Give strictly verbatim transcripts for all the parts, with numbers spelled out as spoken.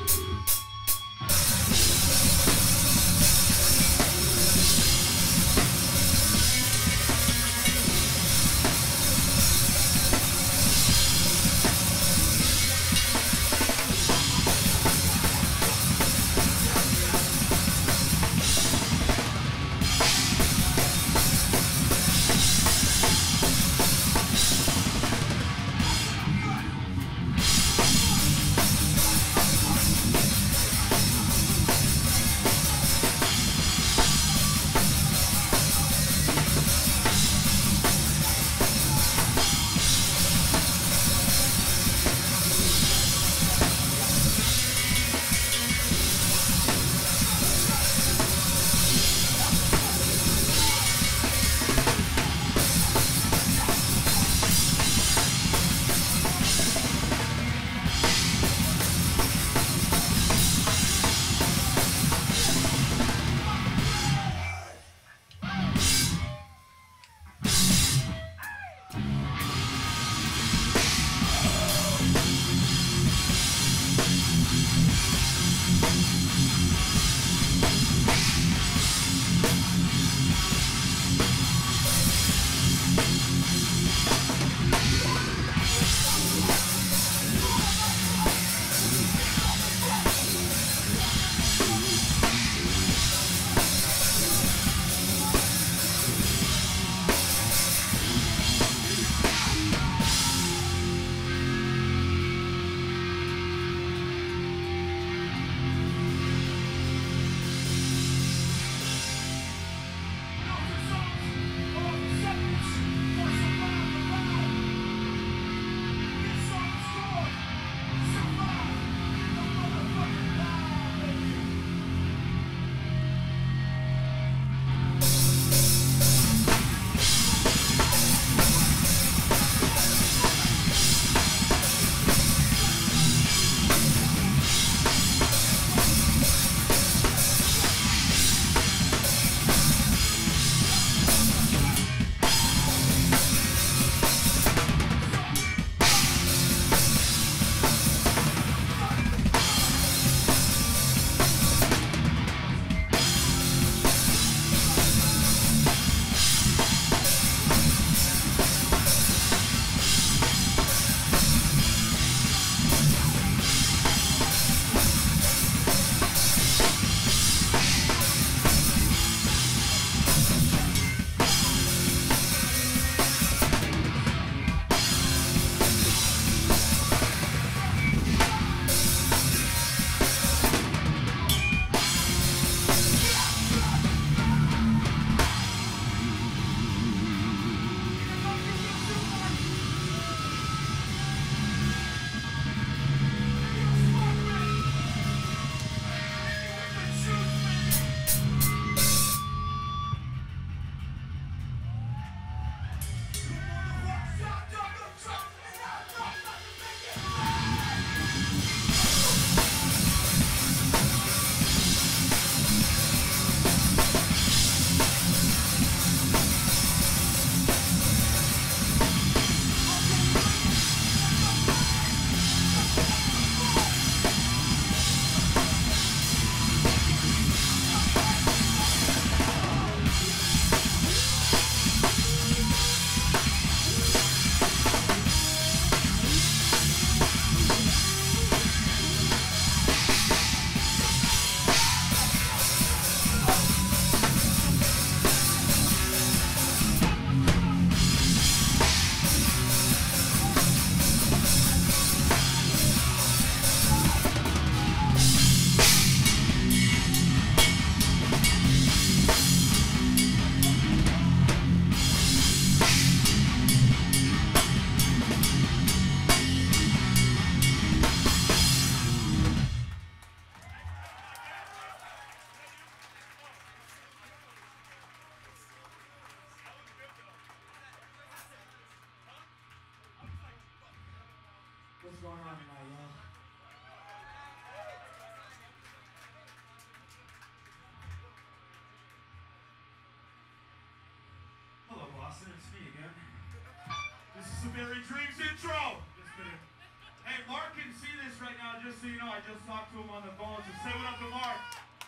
What's going on tonight, y'all? Hello, Boston. It's me again. This is the Mizery Dreams intro. Just kidding. Hey, Mark can see this right now, just so you know. I just talked to him on the phone, so say what up to Mark.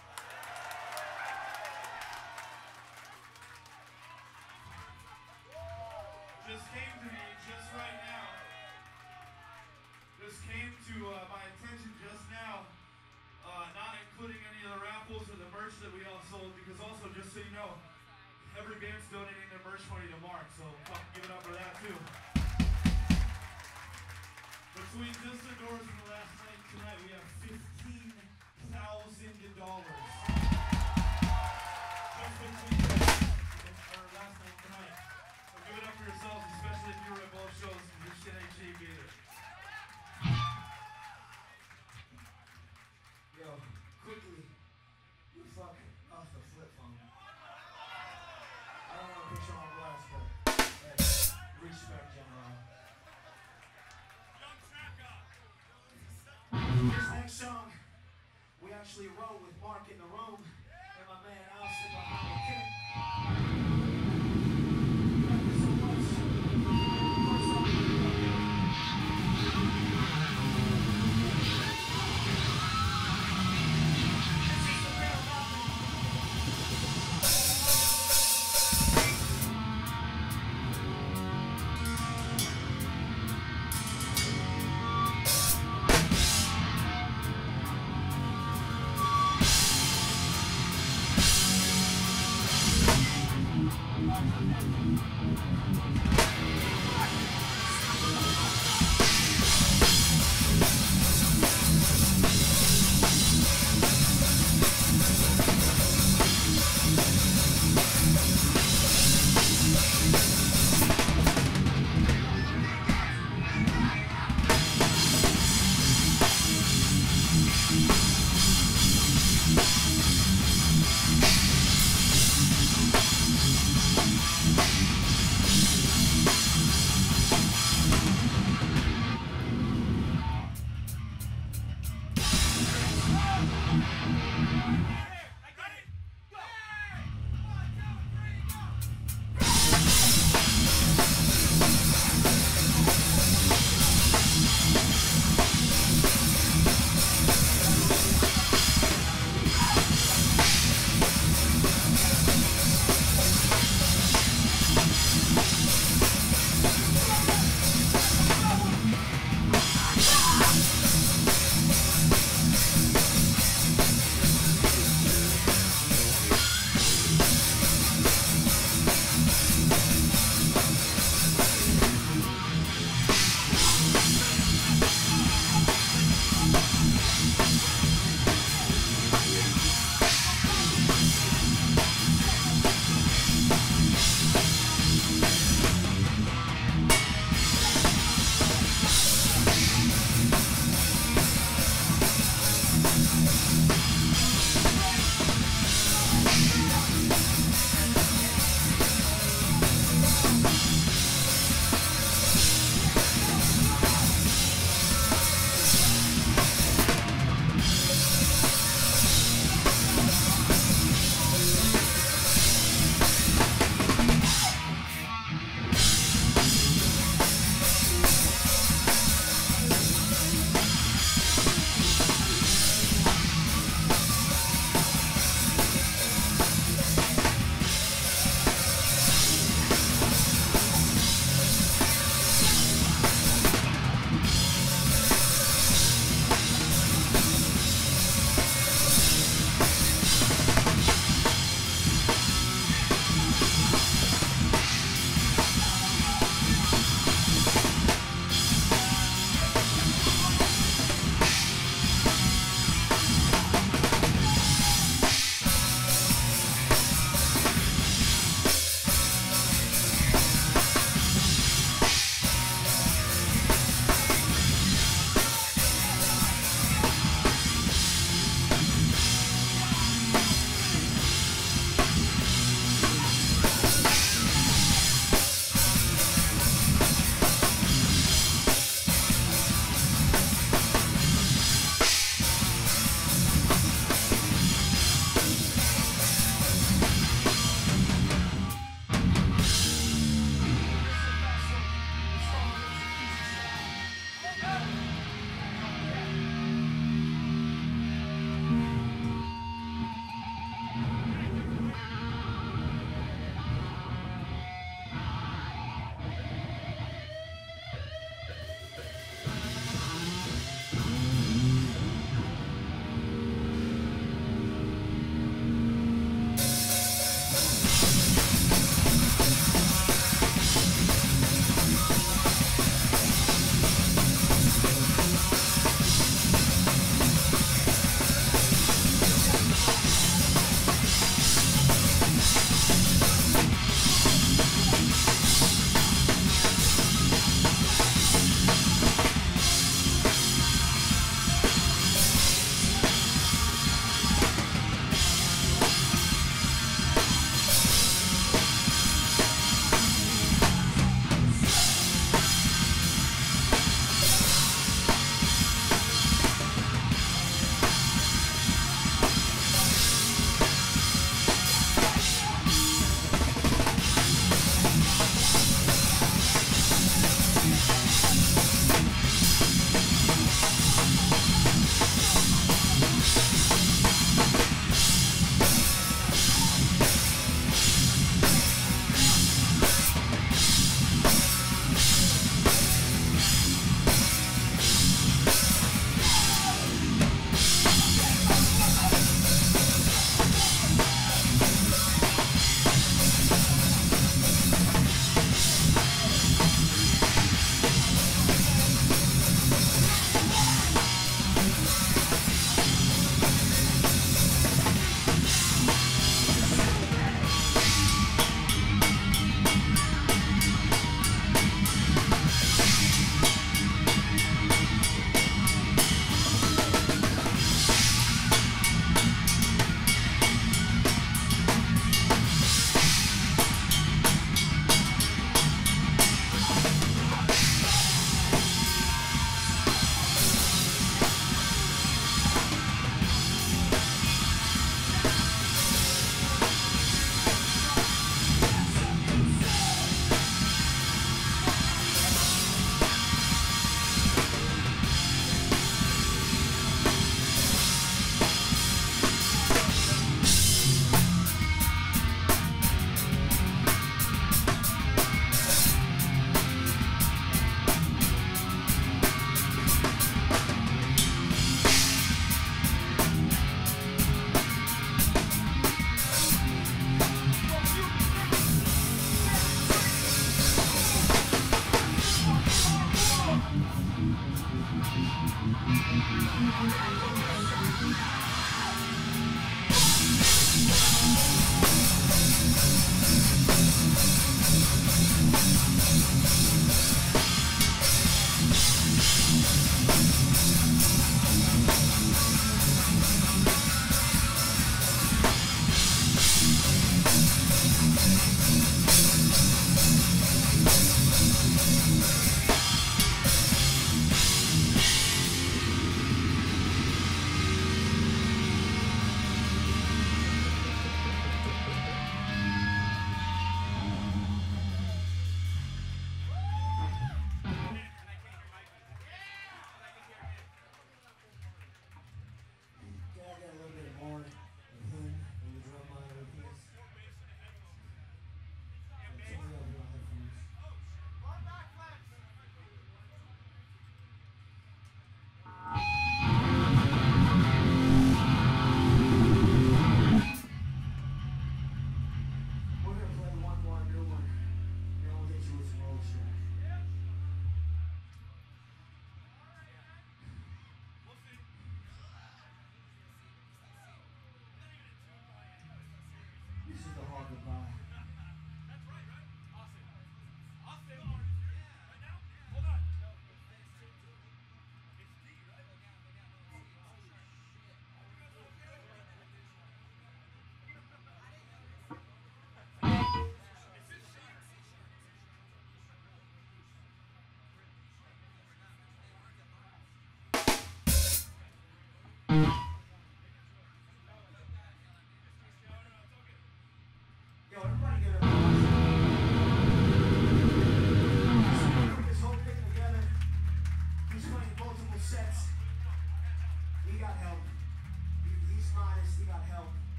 Just came to me just right now. Just came to uh, my attention just now, uh, not including any of the raffles or the merch that we all sold, because also, just so you know, every band's donating their merch money to Mark, so fucking give it up for that too. Between just the doors and the last night tonight, we have fifteen thousand dollars. Just between our last night tonight. So give it up for yourselves, especially if you were at both shows, because this shit ain't cheap either. Yo, quickly, you fuck off the flip phone. I don't want to put you on blast, but hey, respect, General. This next song, we actually wrote with Mark in the room, and my man Austin behind the kit. Thank you so much. First song we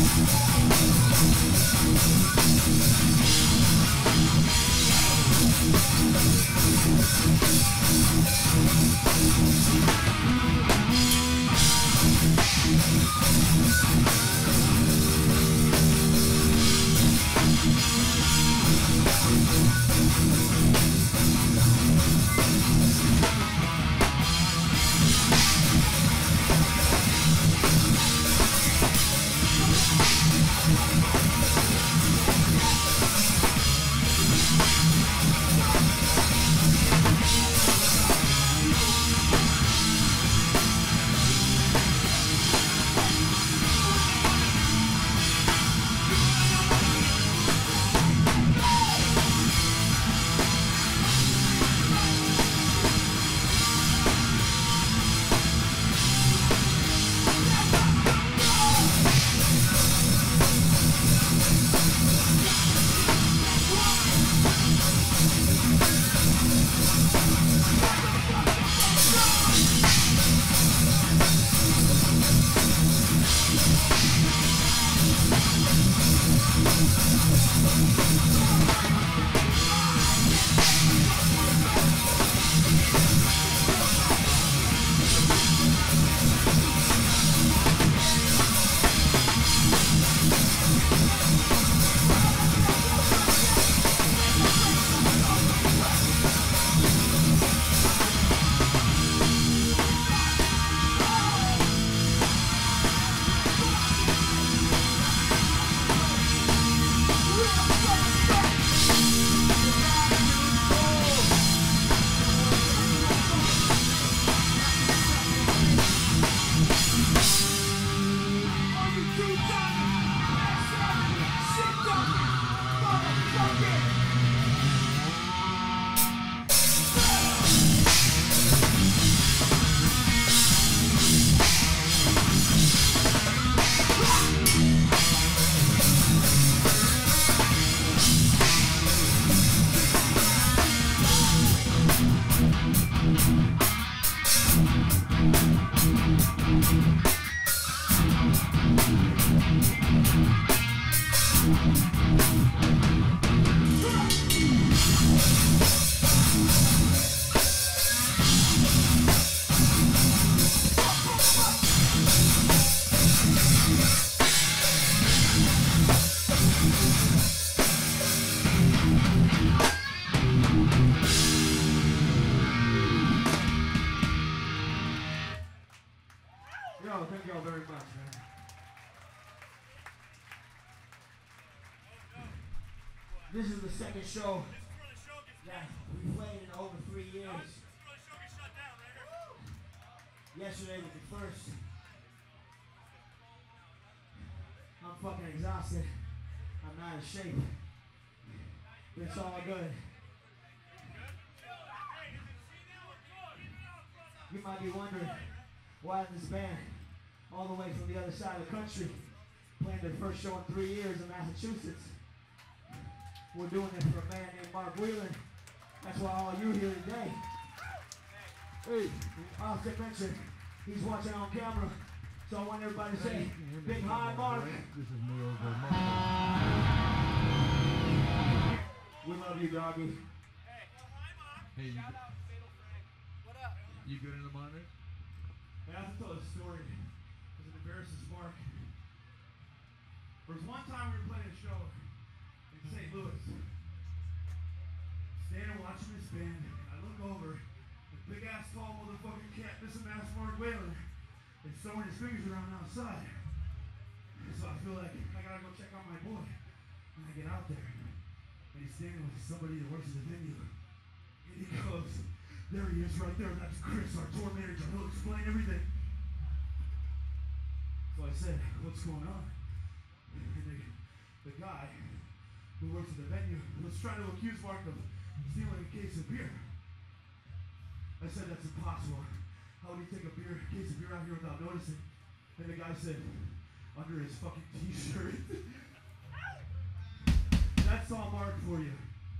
Yo, thank y'all very much, man. This is the second show that we played in over three years. Yesterday was the first. I'm fucking exhausted. I'm not in shape. But it's all good. You might be wondering why this band, all the way from the other side of the country, playing their first show in three years in Massachusetts. We're doing it for a man named Mark Wheeler. That's why all you here today. Hey, I'll say mention, he's watching on camera, so I want everybody to say, big hi, Mark. This is me over Mark. We love you, doggy. Hey, you, you good in the monitor? I have to tell a story because it embarrasses Mark. There was one time we were playing a show in Saint Louis. Standing watching this band, I look over, the big ass tall motherfucking cat, missing ass Mark Whalen, is throwing his fingers around outside. So I feel like I gotta go check out my boy. And I get out there, and he's standing with somebody that works at the venue. And he goes, there he is right there, that's Chris, our tour manager, he'll explain everything. So I said, what's going on? And the, the guy who works at the venue was trying to accuse Mark of stealing a case of beer. I said, that's impossible. How would he take a beer, case of beer out here without noticing? And the guy said, under his fucking t-shirt. That's all Mark for you.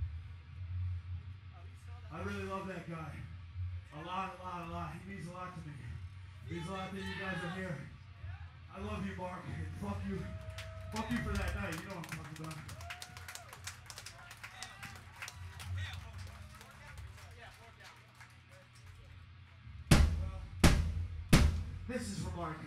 I really love that guy. A lot, a lot, a lot. He means a lot to me. He means a lot that you guys are here. I love you, Mark, and fuck you. Fuck you for that night. You know what I'm talking about. This is for Mark.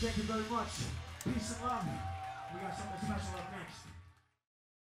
Thank you very much. Peace and love. We got something special up next.